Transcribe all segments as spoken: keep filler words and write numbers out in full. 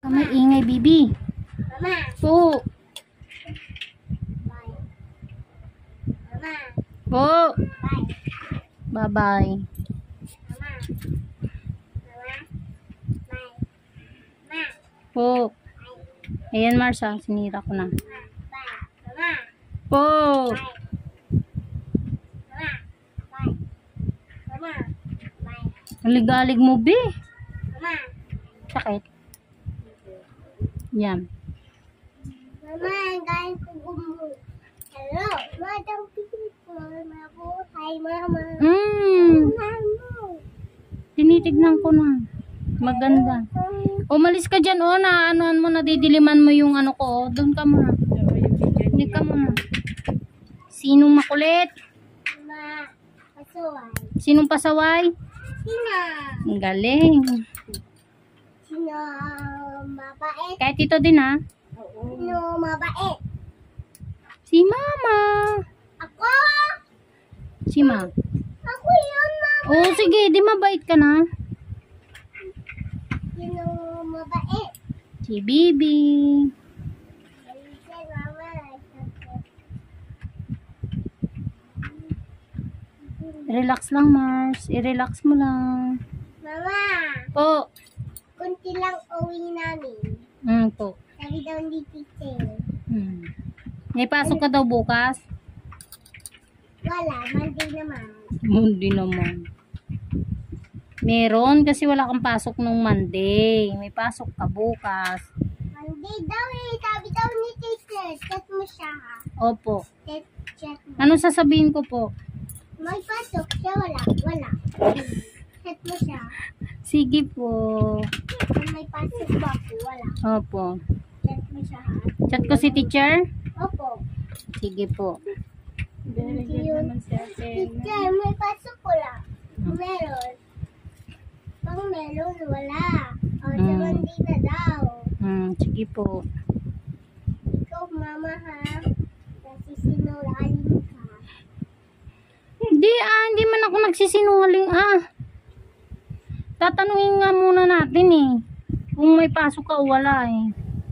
May ingay, bibi. Mama. Po. Bye. Mama. Po. Bye. Bye-bye. Mama. Mama. Bye. Mama. Po. Ayan, Marsha. Sinira ko na. Bye. Mama. Po. Bye. Mama. Bye. Mama. Bye. Ligalig mo, bi. Mama. Sakit. Yan. Mama, galing ko gumu. Hello, madam people. Mabuhay, mama. Mm. Mama. Tinitignan ko na. Maganda. Umalis ka dyan, oh, na anuan mo, nadidiliman mo yung ano ko, oh. Doon ka muna. Hindi ka muna. Sinong makulit? Mama, pasuway. Sinong pasaway? Sina. Ang galing. Sino mabait? Kahit ito din, ha? Sino mabait? Si Mama. Ako? Si Ma. Ako yun, mama. Oh, sige, di mabait ka na. Sino mabait? Si Bibi. Ayun, mama. Relax lang, Mars. I-relax mo lang. Mama, Po. kunti lang uwi namin. Hmm, po. Sabi daw ni teacher. Hmm. May pasok ka daw bukas? Wala, Monday naman. Hindi naman. Meron kasi wala kang pasok nung Monday. May pasok ka bukas. Monday daw eh. Sabi daw ni teacher. Chat mo siya ha. Opo. Chat, chat mo. Ano sasabihin ko po? May pasok siya, wala. Wala. Chat mo siya. Sige po. Kung may pasok ba ako, wala. Opo. Chat mo siya ha. Chat ko si teacher? Opo. Sige po. Thank you. Teacher, may pasok ko lang. Meron. Pang meron, wala. O, sa Hmm. Monday na daw. Hmm, sige po. Ikaw, mama ha. Kasi sinulalim ka. Hindi ah, hindi man ako nagsisinungaling ah. Tatanungin nga muna natin eh. Kung may pasok ka o wala eh.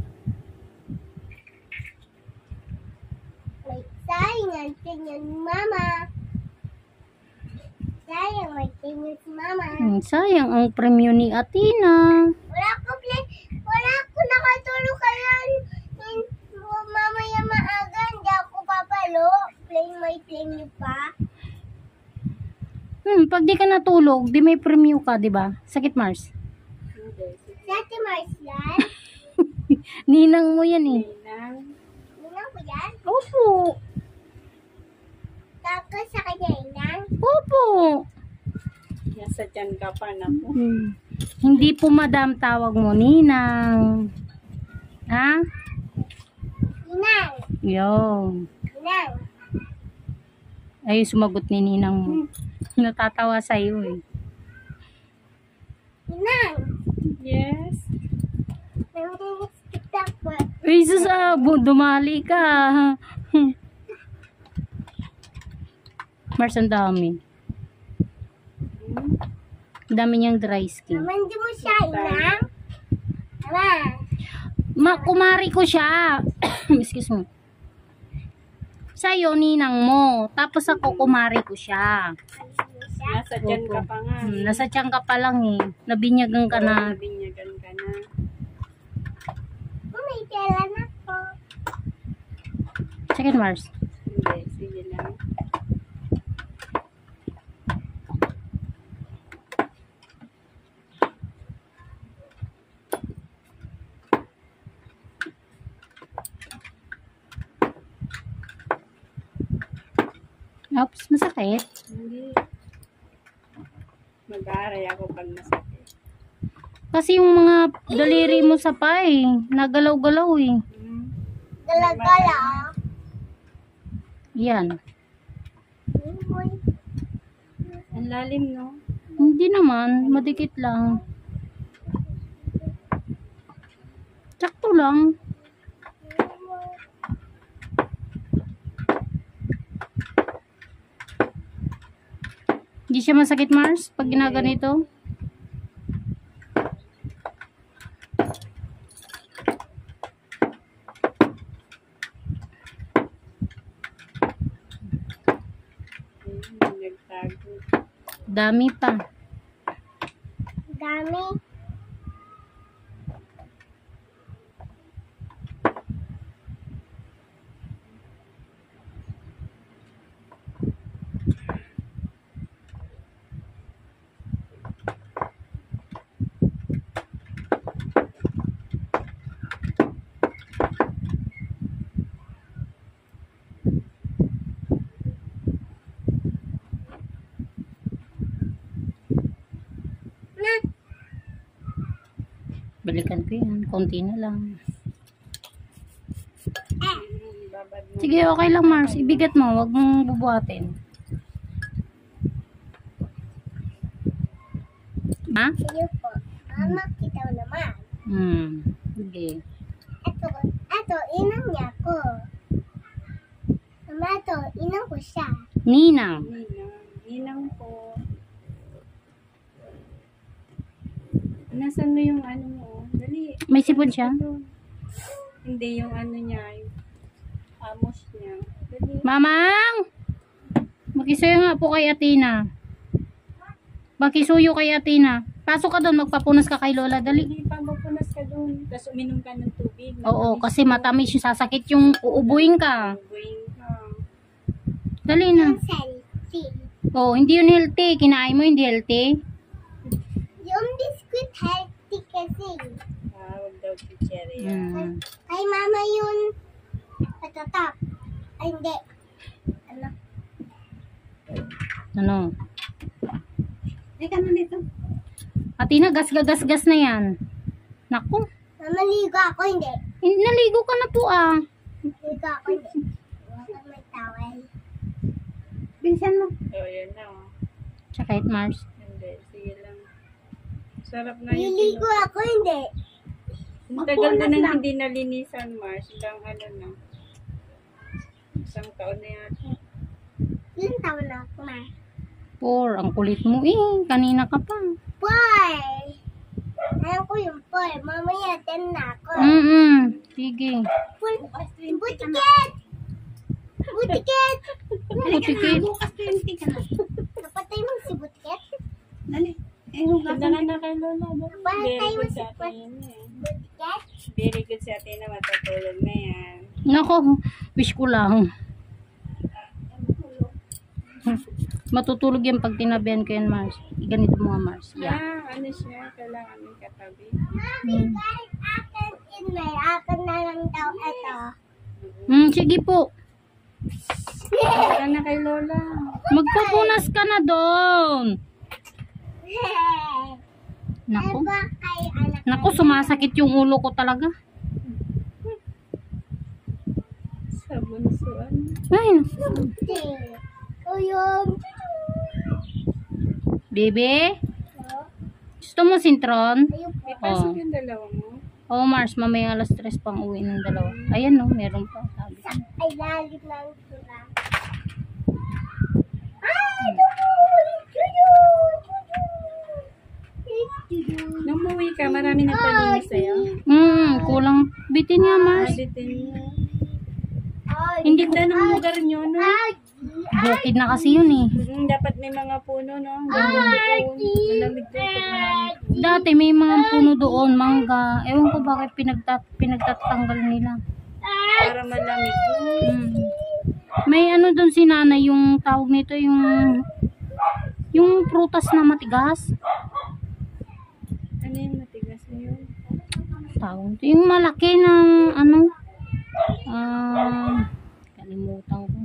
May sayangan tingnan ni mama. Sayang, may tingnan si mama. Hmm, sayang ang premyo ni Athena. Wala ko play. Wala ko nakatulog kaya hin- mamaya maaga. Hindi ako papalo. Playing my playing niyo pa. Hmm, pag di ka natulog, di may premyo ka, di ba? Sakit, Mars. Si Ate Marcial. Ninang mo yan eh. Inang ko yan. Opo. Tapos sa kanya inang. Opo. Nasa dyan ka pa na po. Hmm. Hindi po madam tawag mo, Ninang. Ha? Inang. Yo. Inang. Ay, sumagot ni Ninang mo. Natatawa sa'yo eh. Inang. Yes. Nanginis kita po. Uy, sus, ah, bu- dumali ka. Mars, ang dami. Ang dami niyang dry skin. Mama, hindi mo siya inang. Mama. Ma, kumari ko siya. Excuse me. Sa'yo, ninang mo. Tapos ako, kumari ko siya. Ano mo siya? Nasa dyan ka pa nga. Hmm, nasa tiyan ka pa lang eh. Nabinyagan ka na. Binyagan ka na. Oh, may pera na po. Check it, Mars. Hindi, sige lang. Oops, masakit. Hindi. Mag-aaray ako pag masakit. Kasi yung mga daliri mo sa pay, nagalaw-galaw eh. Hmm. Galagala. Yan. Ang lalim, no? Hindi naman, madikit lang. Sakto lang. Hindi siya masakit, Mars, pag ginaganito. Dami pa. Dami. Na. Balikan ko yan. Konti na lang. Eh. Babad mo. Sige, okay lang, Mars. Ibigat mo. Huwag mong bubuhatin. Ha? Sige po. Mama, kita mo naman. Hmm. Sige. Ito, ito, inang niya ko. Mama, ito, inang ko siya. Ninang. Ninang. Ninang po. Nasaan mo yung ano mo? Dali. May sipon siya? Hindi, yung ano niya. Yung amos niya. Dali. Mamang! Makisuyo nga po kay Athena. Makisuyo kay Athena. Pasok ka doon, magpapunas ka kay Lola. Dali. Dali, pampapunas ka doon. Tapos uminom ka ng tubig. Oo, kasi matamis yung sasakit yung uubuin ka. Ubuin ka. Dali na. Yung selfie. Oo, hindi yun healthy. Kinain mo, hindi healthy. Yung biscuit healthy kasi. Ah, wag daw chicheria. Hmm. Kay mama yun. Patatap. Ay, hindi. Ano? Ano? Teka na dito. Athena, gas-gas-gas na yan. Naku. Mamaligo ako, hindi. Hin- Naligo ka na po ah. Ligo ako, hindi. Wala may towel. Binsan mo. Oh, yan na. Oh. Sakit, Mars. Hindi, sige lang. Sarap na yung Liligo ako, hindi. Ang tagal na nang hindi nalinisan, Mars. Ilang ano na. Isang taon na yata. Ilang taon na ako, ma? Por, ang kulit mo eh. Kanina ka pa. Boy! Alam ko yung boy. Mamaya, ten na ako. Mm-mm. Sige. Pul- Butiket! Butiket! Butikit. Bukas twenty ka na. Napatay mo si Butiket? Dali. Eh, hugasan na kay Lola. Bakit Very tayo good si sa atin. eh. Butiket? Very good sa atin na matutulog na yan. Nako, wish ko lang. Matutulog yan pag tinabihan ko yan, Mars. Ganito mga Mars. Yeah. Ah, ano siya? Kailangan may katabi. Mami, guys, akin in may akin na lang daw ito. Hmm, sige po. Huwag na kay Lola. Magpupunas ka na doon. Nako. Diba kay anak Nako, sumasakit yung ulo ko talaga. Sa bunsuan. Ay, naku. ko yung Bebe, gusto mo sintron? ayun po. May pasok yung dalawa mo. Oh, Mars, mamaya alas tres pang uwi ng dalawa. Ayan no, meron pa. Sabi ko. Ay, lalit lang sila. Ay, tuloy! Tuloy! Tuloy! Nung umuwi ka, marami nagpalinis sa'yo. Hmm, kulang. Bitin niya, Mars. Aditin mo. Ay, Hindi ko. Ganda ng lugar nyo, no? ay, Bukid na kasi yun eh. Mm, dapat may mga puno, no? Ganda doon. Malamig doon pag marami. Dati may mga puno doon, mangga. Ewan ko bakit pinagtat pinagtatanggal nila. Para malamig doon. Hmm. May ano doon si nanay, yung tawag nito, yung yung prutas na matigas. Ano yung matigas na yun? Tawag nito, yung malaki ng ano, ah, kalimutan ko.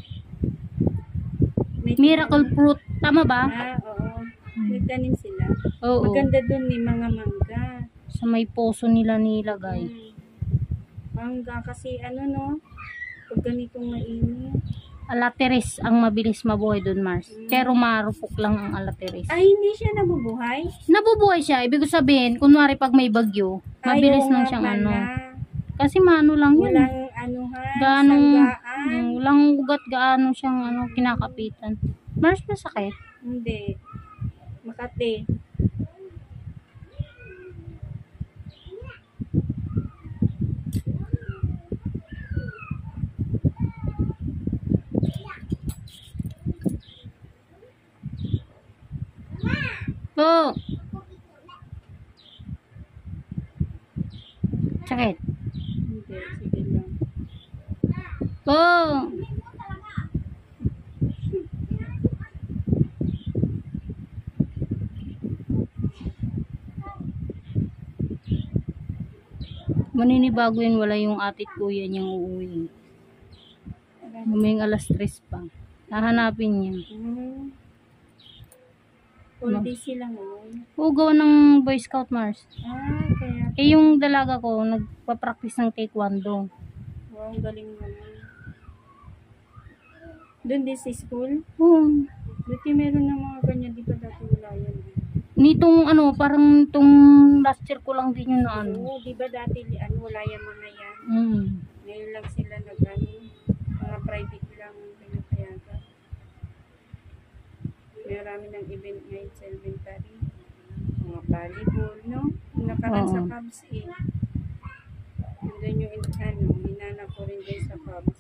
May Miracle fruit, tama ba? Ah, oo. Nagtanim sila. Oo. Maganda doon may mga mangga. Sa may poso nila nilagay. Mm. Mangga kasi ano, no? Pag ganitong mainit. Alateris ang mabilis mabuhay doon, Mars. Pero marupok lang ang alateris. Ay, hindi siya nabubuhay? Nabubuhay siya. Ibig sabihin, kunwari pag may bagyo, mabilis Ayaw lang nga siyang pala. ano. Kasi maano lang yun. Walang anuhan, Ganong, sanggaan. mm, walang ugat gaano siyang ano, kinakapitan. Mars, masakit. Hindi. Makati. Sakit. Hindi, sige lang. Oh! Maninibago yun, wala yung atit kuya niyang uuwi. Humingang alas tres pa. Hahanapin niya. Hmm. Full day sila ngayon. Oo, gawa ng Boy Scout Mars. Ah, kaya. Eh yung dalaga ko, nagpa-practice ng taekwondo. Wow, ang galing naman. Doon din sa school? Oo. Buti meron ng mga ganyan, di ba dati wala yan? Nitong ano, parang itong last year ko lang din yun na ano. Oo, di ba dati ano, wala yan mga yan? Mm. Ngayon lang sila nag ano, mga private lang pinapayagan. Marami ng event ngayon sa elementary. Mga volleyball, no? Nakaraan sa Oo. Cubs eh. Nandun yung ano, minana ko rin din sa Cubs.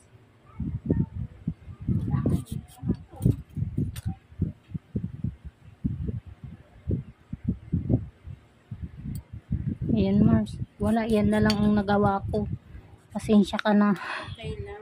Ayan Mars. Wala, yan na lang ang nagawa ko. Pasensya ka na. Okay lang.